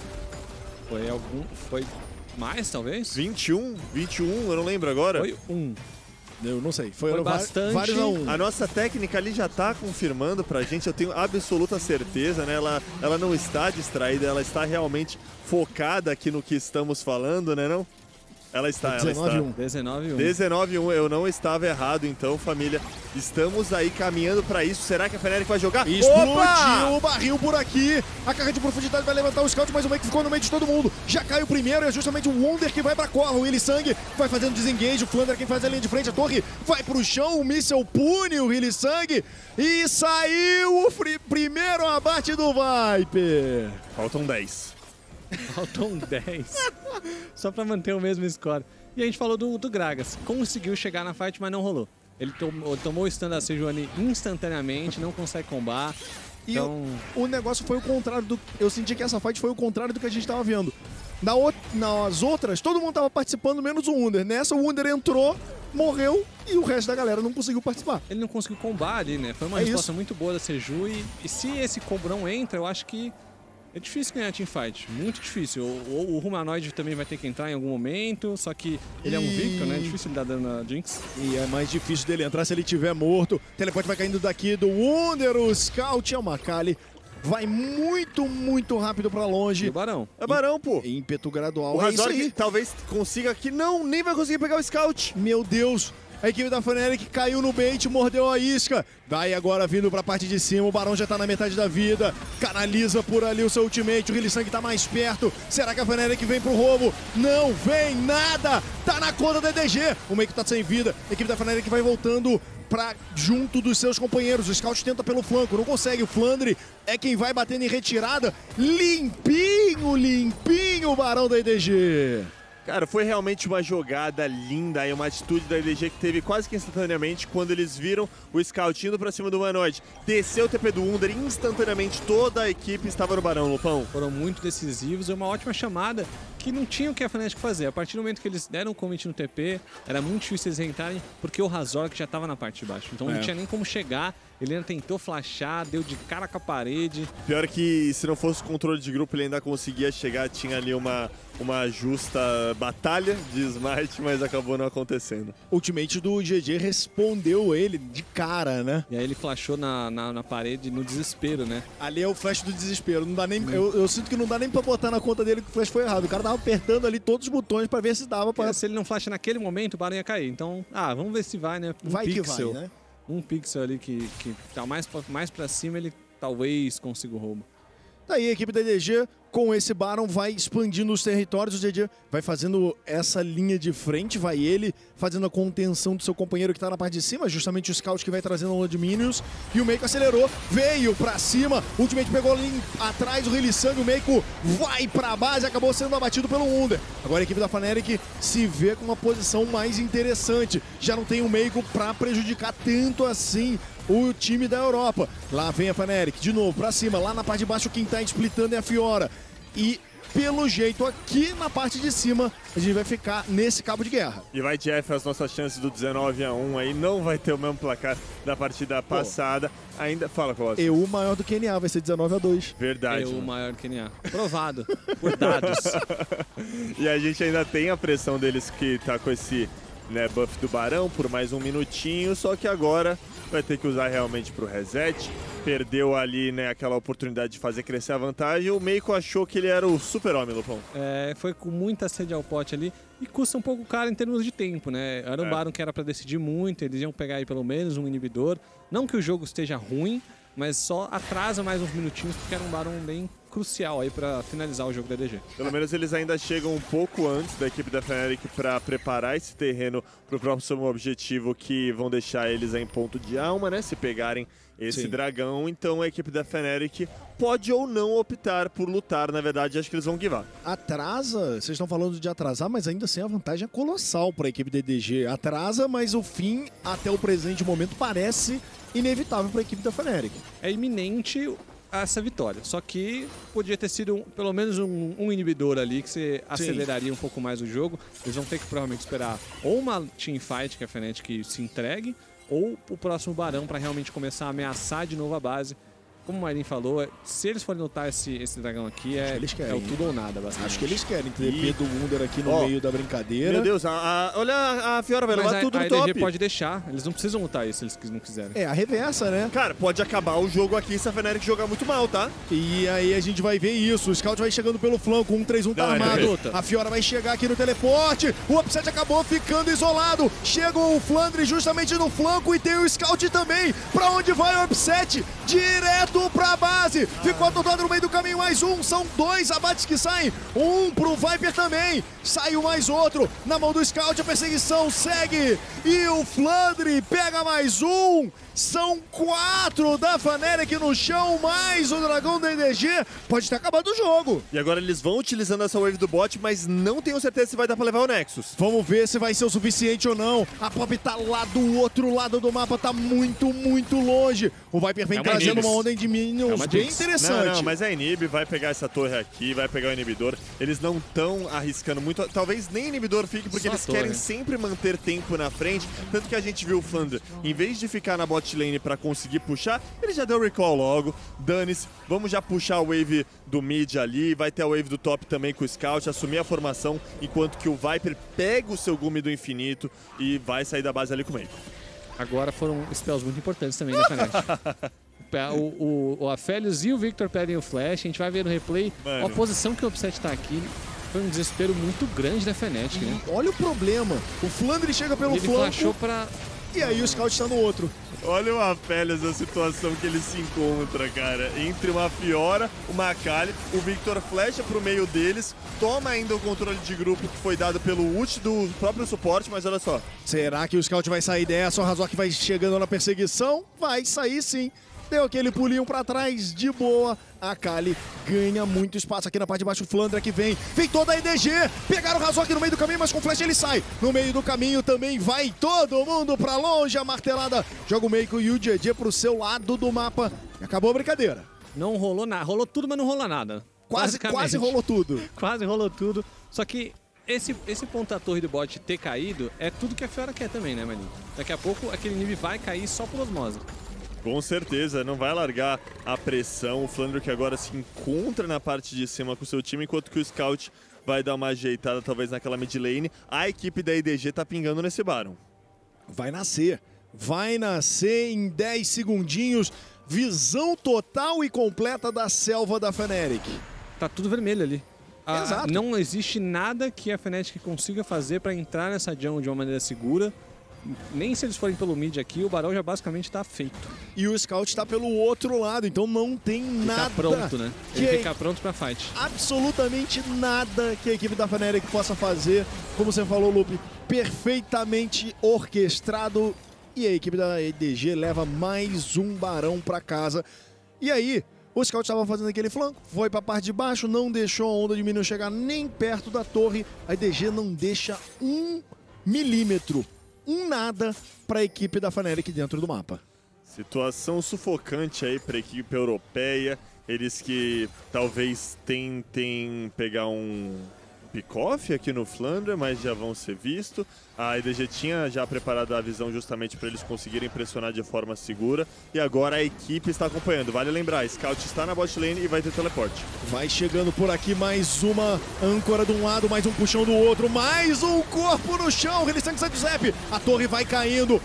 Foi mais, talvez? 21? 21? Eu não lembro agora. Foi um. Eu não sei. Foi bastante. vários a 1. A nossa técnica ali já tá confirmando pra gente, eu tenho absoluta certeza, né? Ela não está distraída, ela está realmente focada aqui no que estamos falando, né não? Ela está, 19-1. 19-1. 19-1, eu não estava errado, então, família. Estamos aí caminhando pra isso. Será que a Fnatic vai jogar? Explodiu o barril por aqui. A carga de profundidade vai levantar o scout, mas o Make ficou no meio de todo mundo. Já cai o primeiro e é justamente o Wunder que vai pra cova. O Hylissang vai fazendo desengage. O Flandre é quem faz a linha de frente. A torre vai pro chão. O míssel pune o Hylissang. E saiu o primeiro abate do Viper. Faltam 10. Faltam 10. Só pra manter o mesmo score. E a gente falou do Gragas. Conseguiu chegar na fight, mas não rolou. Ele tomou o stun da Sejuani instantaneamente, não consegue combar. E Então... o negócio foi o contrário do... Eu senti que essa fight foi o contrário do que a gente tava vendo. Nas outras, todo mundo tava participando, menos o Wunder. Nessa, o Wunder entrou, morreu e o resto da galera não conseguiu participar. Ele não conseguiu combar ali, né? Foi uma resposta muito boa da Seju. E se esse combo não entra, eu acho que é difícil ganhar teamfight. Muito difícil. O Humanoid também vai ter que entrar em algum momento, só que ele é um Victor, né? É difícil ele dar dano na Jinx. E é mais difícil dele entrar se ele estiver morto. O teleporte vai caindo daqui do Wunder. O Scout é uma Akali. Vai muito, muito rápido pra longe. E o Barão. É Barão, pô. Ímpeto gradual. O É isso Razork aí. talvez consiga aqui. Não, nem vai conseguir pegar o Scout. Meu Deus. A equipe da Fnatic caiu no bait, mordeu a isca. Vai agora vindo pra parte de cima. O Barão já tá na metade da vida. Canaliza por ali o seu ultimate. O Hylissang tá mais perto. Será que a Fnatic vem pro roubo? Não vem nada. Tá na conta da EDG. O Make tá sem vida. A equipe da Fnatic vai voltando pra junto dos seus companheiros. O Scout tenta pelo flanco, não consegue. O Flandre é quem vai batendo em retirada. Limpinho, limpinho o Barão da EDG. Cara, foi realmente uma jogada linda e uma atitude da EDG que teve quase que instantaneamente quando eles viram o Scout indo pra cima do Humanoid. Desceu o TP do Wunder, instantaneamente toda a equipe estava no Barão, Lupão. Foram muito decisivos, é uma ótima chamada que não tinha o que a Fnatic fazer. A partir do momento que eles deram o commit no TP, era muito difícil eles entrarem, porque o Razork já estava na parte de baixo. Então não tinha nem como chegar, ele ainda tentou flashar, deu de cara com a parede. Pior que se não fosse o controle de grupo, ele ainda conseguia chegar, tinha ali uma justa batalha de smite, mas acabou não acontecendo. Ultimate do GG respondeu ele de cara, né? E aí ele flashou na parede no desespero, né? Ali é o flash do desespero. Não dá nem, eu sinto que não dá nem pra botar na conta dele que o flash foi errado. O cara tava apertando ali todos os botões pra ver se dava pra... Se ele não flasha naquele momento, o Barão ia cair. Então, vamos ver se vai, né? Vai que vai, né? Um pixel ali que tá mais pra cima, ele talvez consiga o roubo. Daí a equipe da EDG com esse Baron, vai expandindo os territórios. O GG vai fazendo essa linha de frente, vai ele fazendo a contenção do seu companheiro que tá na parte de cima, justamente o Scout que vai trazendo a onda de Minions. E o Meiko acelerou, veio pra cima, Ultimate pegou ali atrás o Hylissang, o Meiko vai pra base, acabou sendo abatido pelo Wunder. Agora a equipe da Fnatic se vê com uma posição mais interessante, já não tem o Meiko pra prejudicar tanto assim o time da Europa. Lá vem a Fnatic, de novo, pra cima, lá na parte de baixo quem tá splitando é a Fiora. E pelo jeito aqui na parte de cima a gente vai ficar nesse cabo de guerra. E vai Jeff, as nossas chances do 19-1 aí não vai ter o mesmo placar da partida passada. Ainda fala, Costa. EU maior do que NA, vai ser 19-2. Verdade. EU maior do que NA. Provado por dados. E a gente ainda tem a pressão deles que tá com esse, né, buff do Barão por mais um minutinho, só que agora vai ter que usar realmente pro reset. Perdeu ali, né, aquela oportunidade de fazer crescer a vantagem. O Meiko achou que ele era o super-homem, Lupão. Foi com muita sede ao pote ali e custa um pouco caro em termos de tempo, né? Era um Baron que era pra decidir muito, eles iam pegar aí pelo menos um inibidor. Não que o jogo esteja ruim, mas só atrasa mais uns minutinhos porque era um Baron bem crucial aí pra finalizar o jogo da EDG. Pelo menos eles ainda chegam um pouco antes da equipe da Fnatic para preparar esse terreno pro próximo objetivo, que vão deixar eles em ponto de alma, né? Se pegarem esse dragão, então a equipe da Fnatic pode ou não optar por lutar. Na verdade, acho que eles vão guivar. Atrasa, vocês estão falando de atrasar, mas ainda assim a vantagem é colossal para a equipe da EDG. Atrasa, mas o fim, até o presente momento, parece inevitável para a equipe da Fnatic. É iminente essa vitória, só que podia ter sido pelo menos um inibidor ali que você aceleraria um pouco mais o jogo. Eles vão ter que provavelmente esperar ou uma teamfight que a Fnatic se entregue, ou o próximo Barão para realmente começar a ameaçar de novo a base. Como o Marin falou, se eles forem lutar esse dragão aqui, é o tudo ou nada, basicamente. Acho que eles querem ter do Wunder aqui no meio da brincadeira. Meu Deus, olha a Fiora, vai levar tudo no top. A EDG pode deixar, eles não precisam lutar isso se eles não quiserem. É, a reversa, né? Cara, pode acabar o jogo aqui se a Fnatic jogar muito mal, tá? E aí a gente vai ver isso, o Scout vai chegando pelo flanco, 1-3-1 tá armado. A Fiora vai chegar aqui no teleporte, o Upset acabou ficando isolado. Chega o Flandre justamente no flanco e tem o Scout também. Pra onde vai o Upset? Direto pra base. Ficou atordoado no meio do caminho, mais um. São 2 abates que saem. Um pro Viper também. Saiu mais outro. Na mão do Scout, a perseguição segue. E o Flandre pega mais um. São 4 da Fnatic no chão, mais o dragão da EDG. Pode ter acabado o jogo. E agora eles vão utilizando essa wave do bot, mas não tenho certeza se vai dar pra levar o Nexus. Vamos ver se vai ser o suficiente ou não. A Pop tá lá do outro lado do mapa, tá muito, muito longe. O Viper vem trazendo uma onda de minions bem interessante. Não, mas a Inib vai pegar essa torre aqui, vai pegar o inibidor. Eles não estão arriscando muito, talvez nem inibidor fique, porque eles querem sempre manter tempo na frente. Tanto que a gente viu o Flandre, em vez de ficar na bot lane pra conseguir puxar, ele já deu recall logo. Dane-se, vamos já puxar a wave do mid ali, vai ter a wave do top também com o Scout, assumir a formação, enquanto que o Viper pega o seu Gumi do infinito e vai sair da base ali com o Meiko. Agora foram spells muito importantes também da Fnatic. O Aphelios e o Victor pedem o flash, a gente vai ver no replay. A posição que o Upset tá aqui foi um desespero muito grande da Fnatic, né? Olha o problema, o Flandre chega pelo flanco. Ele flashou pra... E aí o Scout tá no outro. Olha o Aphelios, a situação que ele se encontra, cara. Entre uma Fiora, uma Akali, o Victor flecha pro meio deles, toma ainda o controle de grupo que foi dado pelo ult do próprio suporte, mas olha só. Será que o Scout vai sair dessa? O Razork vai chegando na perseguição? Vai sair sim. Deu aquele pulinho pra trás, de boa. A Akali ganha muito espaço aqui na parte de baixo. O Flandre que vem toda a EDG. Pegaram o Razork no meio do caminho, mas com flash ele sai. No meio do caminho também vai todo mundo pra longe. A martelada joga o Meiko e o GG pro seu lado do mapa. E acabou a brincadeira. Não rolou nada. Rolou tudo, mas não rolou nada. Quase rolou tudo. Quase rolou tudo. Só que esse ponto da torre do bot ter caído é tudo que a Fiora quer também, né, Maninho? Daqui a pouco aquele nível vai cair só por osmose. Com certeza, não vai largar a pressão. O Flandre que agora se encontra na parte de cima com o seu time, enquanto que o Scout vai dar uma ajeitada talvez naquela mid lane. A equipe da EDG tá pingando nesse Baron. Vai nascer em 10 segundinhos. Visão total e completa da selva da Fnatic. Tá tudo vermelho ali. Exato. Não existe nada que a Fnatic consiga fazer para entrar nessa jungle de uma maneira segura. nem se eles forem pelo mid aqui, o Barão já basicamente tá feito. E o Scout tá pelo outro lado, então não tem nada. Fica pronto, né? Ele fica pronto pra fight. Absolutamente nada que a equipe da Fnatic possa fazer. Como você falou, Lupe, perfeitamente orquestrado. E a equipe da EDG leva mais um Barão pra casa. E aí, o Scout estava fazendo aquele flanco, foi pra parte de baixo, não deixou a onda de Minion chegar nem perto da torre. A EDG não deixa 1 milímetro, nada pra equipe da Fnatic dentro do mapa. Situação sufocante aí pra equipe europeia. Eles que talvez tentem pegar um pick-off aqui no Flandre, mas já vão ser vistos. A EDG tinha já preparado a visão justamente para eles conseguirem pressionar de forma segura. E agora a equipe está acompanhando. Vale lembrar, Scout está na bot lane e vai ter teleporte. Vai chegando por aqui mais uma âncora de um lado, mais um puxão do outro, mais um corpo no chão. Relicante sai do Zep. A torre vai caindo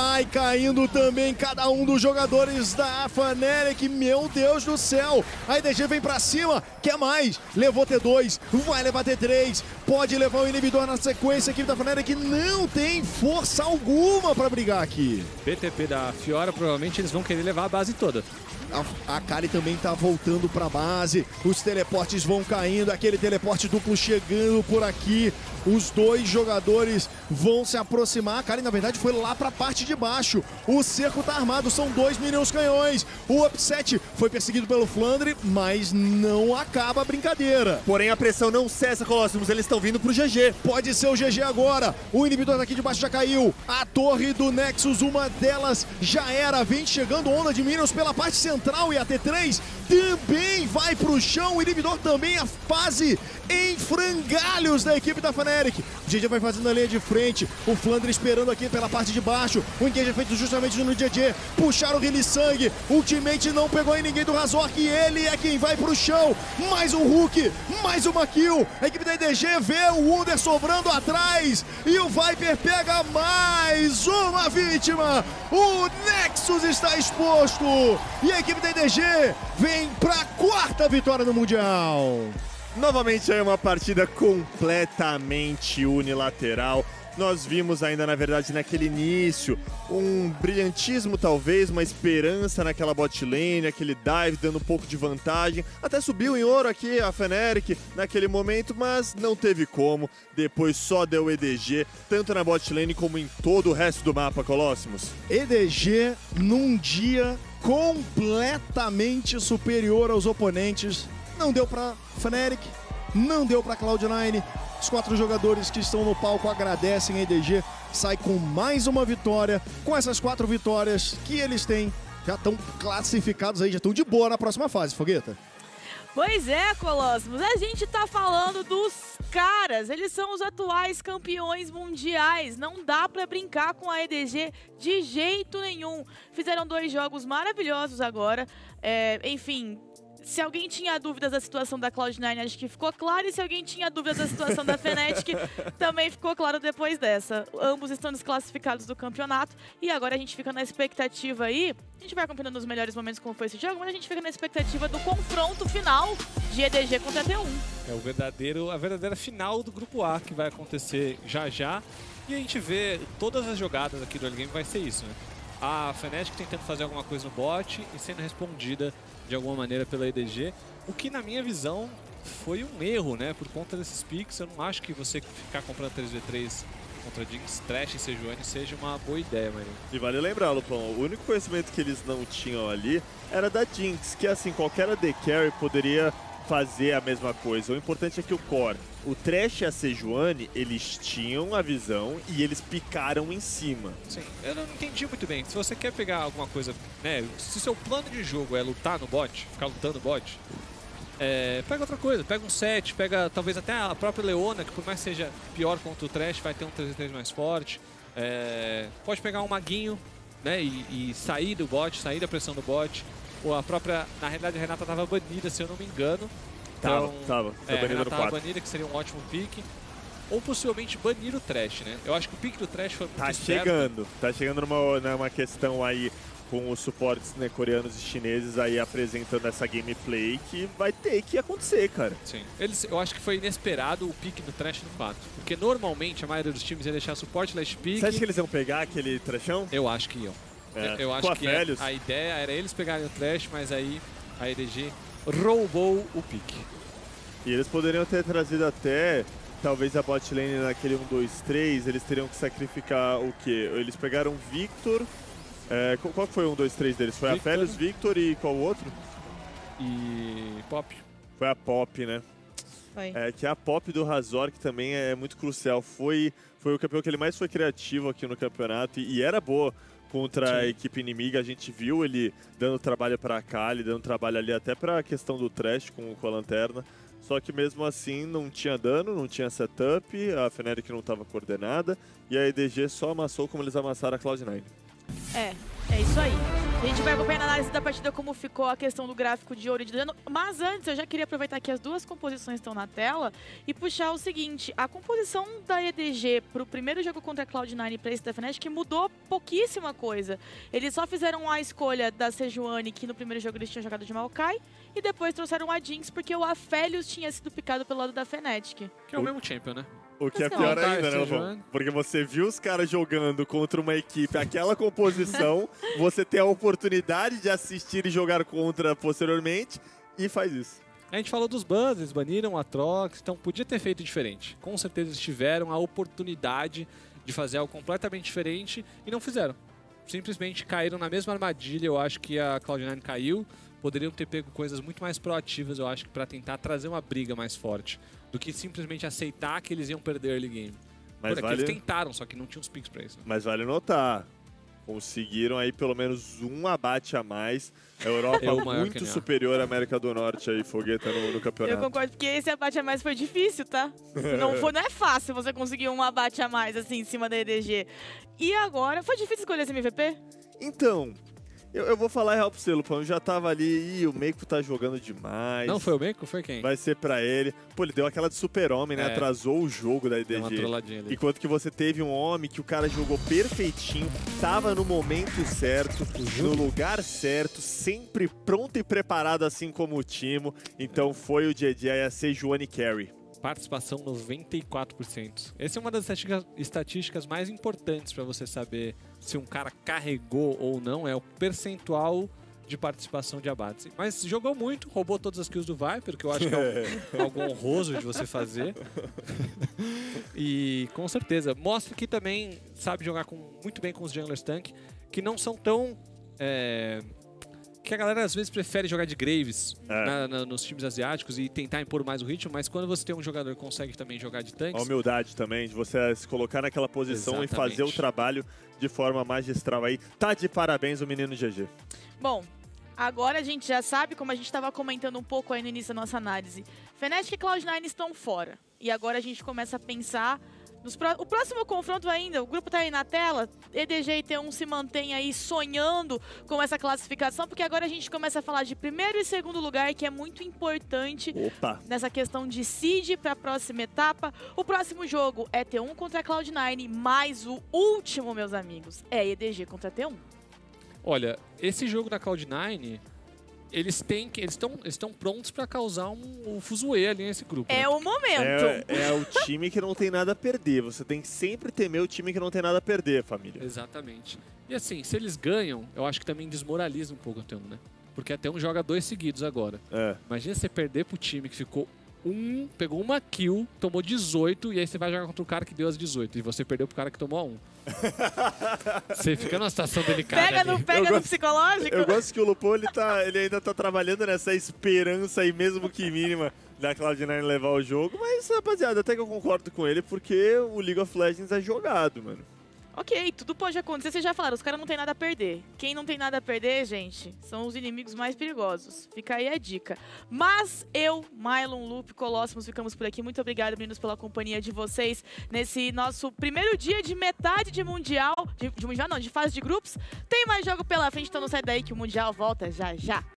também cada um dos jogadores da Fnatic. Meu Deus do céu. A EDG vem pra cima, quer mais. Levou T2, vai levar T3. Pode levar o inibidor na sequência. A equipe da Fnatic não tem força alguma pra brigar aqui. BTP da Fiora, provavelmente eles vão querer levar a base toda. A Kali também tá voltando pra base. Os teleportes vão caindo. Aquele teleporte duplo chegando por aqui. Os dois jogadores vão se aproximar. A Kali, na verdade, foi lá pra parte de baixo. O cerco tá armado. São 2 minions canhões. O Upset foi perseguido pelo Flandre, mas não acaba a brincadeira. Porém, a pressão não cessa, Colossus. Eles estão vindo pro GG. Pode ser o GG agora. O inibidor daqui de baixo já caiu. A torre do Nexus, uma delas já era. Vem chegando onda de minions pela parte central. E a T3 também vai pro chão. O inibidor também, a fase em frangalhos da equipe da Fnatic. O GG vai fazendo a linha de frente. O Flandre esperando aqui pela parte de baixo. O engage é feito justamente no GG. Puxaram o Hylissang. Ultimate não pegou em ninguém do Razork. E ele é quem vai pro chão. Mais um Hulk. Mais uma kill. A equipe da EDG vê o Wunder sobrando atrás. E o Viper pega mais uma vítima. O Nexus está exposto. E a equipe da EDG vem pra 4ª vitória no Mundial. Novamente aí uma partida completamente unilateral. Nós vimos ainda, na verdade, naquele início, um brilhantismo talvez, uma esperança naquela bot lane, aquele dive dando um pouco de vantagem. Até subiu em ouro aqui a Fnatic naquele momento, mas não teve como. Depois só deu EDG, tanto na bot lane como em todo o resto do mapa, Colossus. EDG num dia completamente superior aos oponentes. Não deu pra Fnatic, não deu pra Cloud9. Os 4 jogadores que estão no palco agradecem a EDG. Sai com mais uma vitória. Com essas 4 vitórias que eles têm, já estão classificados aí, já estão de boa na próxima fase, Fogueta. Pois é, Colossus, a gente tá falando dos caras, eles são os atuais campeões mundiais, não dá pra brincar com a EDG de jeito nenhum. Fizeram 2 jogos maravilhosos agora, enfim... Se alguém tinha dúvidas da situação da Cloud9, acho que ficou claro. E se alguém tinha dúvidas da situação da Fnatic, também ficou claro depois dessa. Ambos estão desclassificados do campeonato. E agora a gente fica na expectativa aí. A gente vai acompanhando os melhores momentos como foi esse jogo, mas a gente fica na expectativa do confronto final de EDG contra a T1. É a verdadeira final do Grupo A que vai acontecer já já. E a gente vê todas as jogadas aqui do early game vai ser isso, né? A Fnatic tentando fazer alguma coisa no bot e sendo respondida de alguma maneira pela EDG, o que na minha visão foi um erro, né? Por conta desses picks, eu não acho que você ficar comprando 3v3 contra Jinx, Thresh e Sejuani seja uma boa ideia, mano. E vale lembrar, Lupão, o único conhecimento que eles não tinham ali era da Jinx, que assim, qualquer AD Carry poderia fazer a mesma coisa. O importante é que o core, o Thresh e a Sejuani, eles tinham a visão e eles picaram em cima. Sim, eu não entendi muito bem. Se você quer pegar alguma coisa, né, se seu plano de jogo é lutar no bot, ficar lutando no bot, pega outra coisa, pega um set, pega talvez até a própria Leona, que por mais seja pior contra o Thresh, vai ter um 3v3 mais forte. Pode pegar um maguinho, né, e sair do bot, sair da pressão do bot. Ou a própria, na realidade a Renata estava banida, se eu não me engano. Então, tava banida no 4. Banida, que seria um ótimo pick. Ou possivelmente banir o Thresh, né? Eu acho que o pick do Thresh foi muito Tá chegando numa questão aí com os suportes, né, coreanos e chineses aí apresentando essa gameplay que vai ter que acontecer, cara. Sim. Eu acho que foi inesperado o pique do Thresh no 4. Porque normalmente a maioria dos times ia deixar suporte last pick. Você acha que eles iam pegar aquele trechão? Eu acho que iam. Eu acho que a ideia era eles pegarem o Thresh, mas aí a EDG roubou o pique. E eles poderiam ter trazido até, talvez a bot lane naquele 1-2-3, eles teriam que sacrificar o quê? Eles pegaram Victor. Qual que foi o 1-2-3 deles? Foi Victor. A Felios, Victor e qual o outro? E Pop. Foi a Pop, né? Foi. Que a Pop do Razor, que também é muito crucial. Foi o campeão que ele mais foi criativo aqui no campeonato e era boa contra a equipe inimiga. A gente viu ele dando trabalho para a Kali, dando trabalho ali até para a questão do Thresh com a Lanterna. Só que mesmo assim não tinha dano, não tinha setup, a Fnatic não estava coordenada e a EDG só amassou como eles amassaram a Cloud9. É isso aí. A gente vai acompanhar a análise da partida, como ficou a questão do gráfico de ouro e de dano. Mas antes, eu já queria aproveitar que as duas composições estão na tela e puxar o seguinte. A composição da EDG pro primeiro jogo contra a Cloud9 e pra esse da Fnatic mudou pouquíssima coisa. Eles só fizeram a escolha da Sejuani, que no primeiro jogo eles tinham jogado de Maokai, e depois trouxeram a Jinx, porque o Aphelios tinha sido picado pelo lado da Fnatic. Que é o mesmo champion, né? O que é pior ainda, né, Lobão? Porque você viu os caras jogando contra uma equipe, aquela composição, você tem a oportunidade de assistir e jogar contra posteriormente, e faz isso. A gente falou dos bans, eles baniram a Trox, então podia ter feito diferente. Com certeza eles tiveram a oportunidade de fazer algo completamente diferente e não fizeram. Simplesmente caíram na mesma armadilha, eu acho que a Cloud9 caiu. Poderiam ter pego coisas muito mais proativas, eu acho, para tentar trazer uma briga mais forte, do que simplesmente aceitar que eles iam perder early game. Mas eles tentaram, só que não tinham os picks pra isso. Mas vale notar, conseguiram aí pelo menos um abate a mais. A Europa muito superior à América do Norte aí, Fogueta, no campeonato. Eu concordo, porque esse abate a mais foi difícil, tá? Não é fácil você conseguir um abate a mais, assim, em cima da EDG. E agora, foi difícil escolher esse MVP? Então... Eu vou falar real pro você, Lupão. Eu já tava ali, o Meiko tá jogando demais. Não foi o Meiko? Foi quem? Vai ser pra ele. Pô, ele deu aquela de super-homem, né? Atrasou o jogo da EDG. Deu uma trolladinha ali. Enquanto que você teve um homem que o cara jogou perfeitinho, tava no momento certo, no lugar certo, sempre pronto e preparado, assim como o Timo. Então foi o JJ a Sejuani Carry. Participação 94%. Essa é uma das estatísticas mais importantes para você saber se um cara carregou ou não, é o percentual de participação de abates. Mas jogou muito, roubou todas as kills do Viper, que eu acho que é algo honroso de você fazer. E com certeza, mostra que também sabe jogar muito bem com os junglers tank, que não são tão... que a galera às vezes prefere jogar de Graves nos times asiáticos e tentar impor mais o ritmo, mas quando você tem um jogador que consegue também jogar de tanques... A humildade também, de você se colocar naquela posição e fazer o trabalho de forma magistral aí. Tá de parabéns o menino GG. Bom, agora a gente já sabe, como a gente estava comentando um pouco aí no início da nossa análise, Fnatic e Cloud9 estão fora. E agora a gente começa a pensar... O próximo confronto ainda, o grupo tá aí na tela, EDG e T1 se mantém aí sonhando com essa classificação, porque agora a gente começa a falar de primeiro e segundo lugar, que é muito importante nessa questão de seed para a próxima etapa. O próximo jogo é T1 contra Cloud9, mas o último, meus amigos, é EDG contra T1. Olha, esse jogo da Cloud9... Eles estão prontos para causar um fuzuê ali nesse grupo. É, né? O momento. É o time que não tem nada a perder. Você tem que sempre temer o time que não tem nada a perder, família. Exatamente. E assim, se eles ganham, eu acho que também desmoraliza um pouco a T1, né? Porque a T1 joga 2 seguidos agora. Imagina você perder pro time que ficou pegou uma kill, tomou 18, e aí você vai jogar contra o cara que deu as 18. E você perdeu pro cara que tomou a 1. Você fica numa situação delicada. Pega no psicológico? Eu gosto que o Lupo ele ainda tá trabalhando nessa esperança aí, mesmo que mínima, da Cloud9 levar o jogo. Mas, rapaziada, até que eu concordo com ele, porque o League of Legends é jogado, mano. Ok, tudo pode acontecer. Vocês já falaram, os caras não tem nada a perder. Quem não tem nada a perder, gente, são os inimigos mais perigosos. Fica aí a dica. Mas eu, Mylon, Lupe, Colossus, ficamos por aqui. Muito obrigada, meninos, pela companhia de vocês nesse nosso primeiro dia de metade de Mundial. De Mundial não, de fase de grupos. Tem mais jogo pela frente, então não sai daí que o Mundial volta já já.